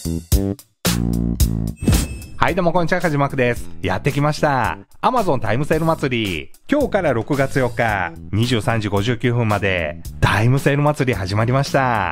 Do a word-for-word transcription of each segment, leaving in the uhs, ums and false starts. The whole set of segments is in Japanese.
はいどうもこんにちは、かじまくです。やってきました Amazon タイムセール祭り。今日からろくがつよっかにじゅうさんじごじゅうきゅうふんまでタイムセール祭り始まりました。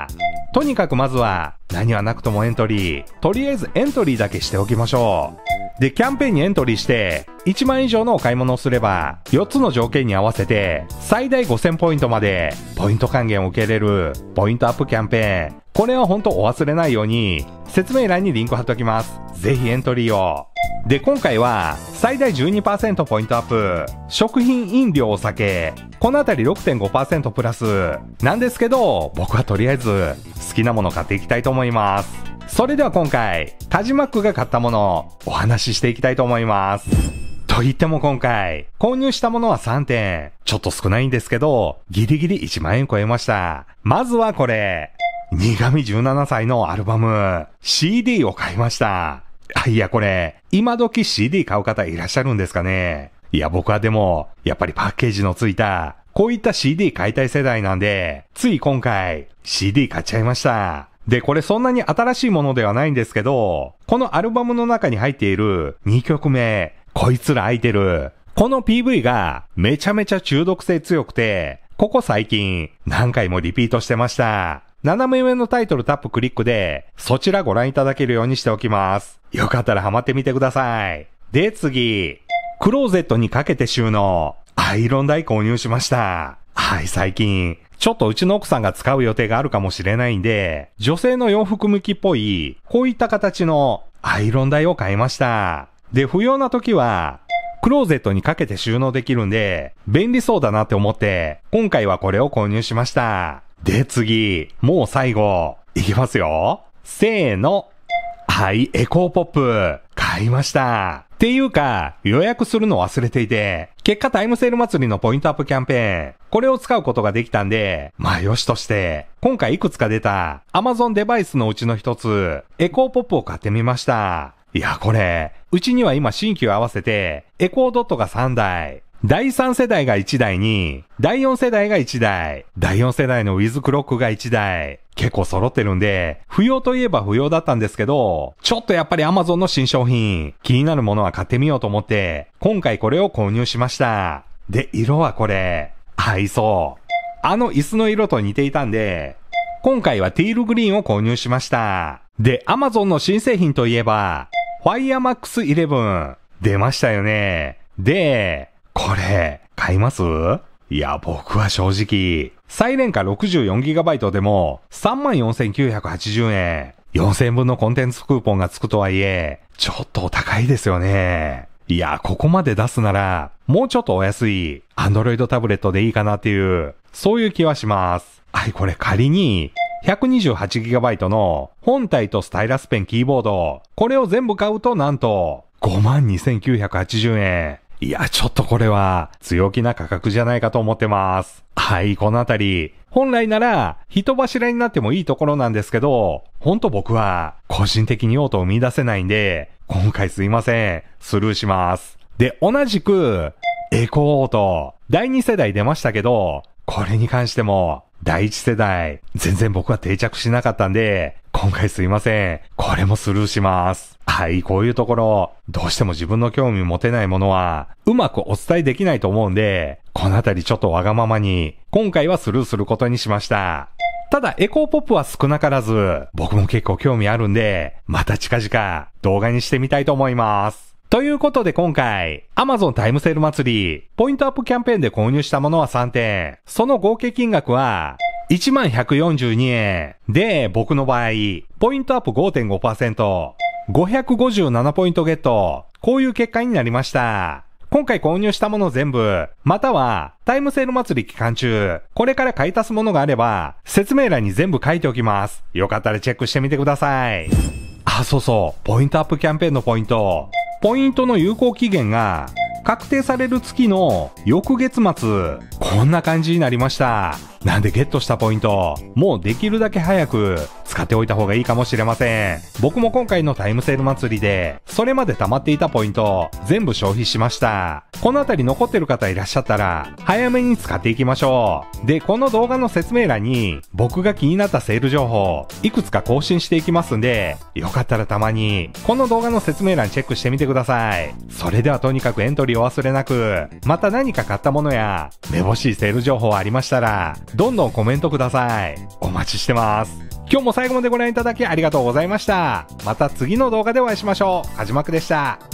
とにかくまずは何はなくともエントリー、とりあえずエントリーだけしておきましょう。で、キャンペーンにエントリーしていちまん以上のお買い物をすればよっつの条件に合わせて最大ごせんポイントまでポイント還元を受けれるポイントアップキャンペーン。これは本当お忘れないように説明欄にリンク貼っておきます。ぜひエントリーを。で、今回は最大 じゅうにパーセント ポイントアップ、食品飲料お酒、このあたり ろくてんごパーセント プラスなんですけど、僕はとりあえず好きなもの買っていきたいと思います。それでは今回カジマックが買ったものお話ししていきたいと思います。と言っても今回購入したものはさんてん、ちょっと少ないんですけどギリギリいちまんえん超えました。まずはこれ、苦味じゅうななさいのアルバム シーディー を買いました。あ、いやこれ今時 シーディー 買う方いらっしゃるんですかね。いや僕はでもやっぱりパッケージのついたこういった シーディー 買いたい世代なんで、つい今回 シーディー 買っちゃいました。で、これそんなに新しいものではないんですけど、このアルバムの中に入っているにきょくめ、こいつら空いてる、この ピーブイ がめちゃめちゃ中毒性強くて、ここ最近何回もリピートしてました。斜め上のタイトルタップクリックでそちらご覧いただけるようにしておきます。よかったらハマってみてください。で、次、クローゼットにかけて収納、アイロン台購入しました。はい、最近ちょっとうちの奥さんが使う予定があるかもしれないんで、女性の洋服向きっぽいこういった形のアイロン台を買いました。で、不要な時はクローゼットにかけて収納できるんで便利そうだなって思って今回はこれを購入しました。で、次、もう最後いきますよ。せーの。はい、エコーポップ買いました。っていうか予約するの忘れていて、結果タイムセール祭りのポイントアップキャンペーン、これを使うことができたんで、まあよしとして今回いくつか出た Amazon デバイスのうちの一つ、エコーポップを買ってみました。いやこれうちには今新旧合わせてエコードットがさんだい、だいさん世代がいちだいに、だいよん世代がいちだい、だいよん世代のウィズクロックがいちだい、結構揃ってるんで不要といえば不要だったんですけど、ちょっとやっぱり Amazon の新商品気になるものは買ってみようと思って今回これを購入しました。で、色はこれ合いそう、あの椅子の色と似ていたんで今回はティールグリーンを購入しました。で、Amazon の新製品といえば Firemax イレブン出ましたよね。で、これ買います？いや僕は正直最廉価 ろくじゅうよんギガバイト でも さんまんよんせんきゅうひゃくはちじゅうえん、よんせんぶんのコンテンツクーポンがつくとはいえちょっとお高いですよね。いやここまで出すならもうちょっとお安い Android タブレットでいいかなっていう、そういう気はします。はい、これ仮に ひゃくにじゅうはちギガバイト の本体とスタイラスペンキーボード、これを全部買うとなんと ごまんにせんきゅうひゃくはちじゅうえん。いやちょっとこれは強気な価格じゃないかと思ってます。はい、このあたり本来なら人柱になってもいいところなんですけど、ほんと僕は個人的に用途を見出せないんで今回すいません、スルーします。で、同じくエコーオートだいに世代出ましたけど、これに関してもだいいち世代全然僕は定着しなかったんで今回すいません、これもスルーします。はい、こういうところどうしても自分の興味持てないものはうまくお伝えできないと思うんで、このあたりちょっとわがままに今回はスルーすることにしました。ただエコーポップは少なからず僕も結構興味あるんで、また近々動画にしてみたいと思います。ということで今回 Amazon タイムセール祭りポイントアップキャンペーンで購入したものはさんてん、その合計金額はいちまんひゃくよんじゅうにえんで、僕の場合ポイントアップ ごてんごパーセント、ごひゃくごじゅうななポイントゲット、こういう結果になりました。今回購入したもの全部、またはタイムセール祭り期間中これから買い足すものがあれば説明欄に全部書いておきます。よかったらチェックしてみてください。あ、そうそう、ポイントアップキャンペーンのポイント、ポイントの有効期限が確定される月の翌月末、こんな感じになりました。 なんでゲットしたポイント、もうできるだけ早く使っておいた方がいいかもしれません。僕も今回のタイムセール祭りで、それまで溜まっていたポイント、全部消費しました。このあたり残ってる方いらっしゃったら、早めに使っていきましょう。で、この動画の説明欄に、僕が気になったセール情報、いくつか更新していきますんで、よかったらたまに、この動画の説明欄チェックしてみてください。それではとにかくエントリーお忘れなく、また何か買ったものや、めぼしいセール情報ありましたら、どんどんコメントください。お待ちしてます。今日も最後までご覧いただきありがとうございました。また次の動画でお会いしましょう。かじまくでした。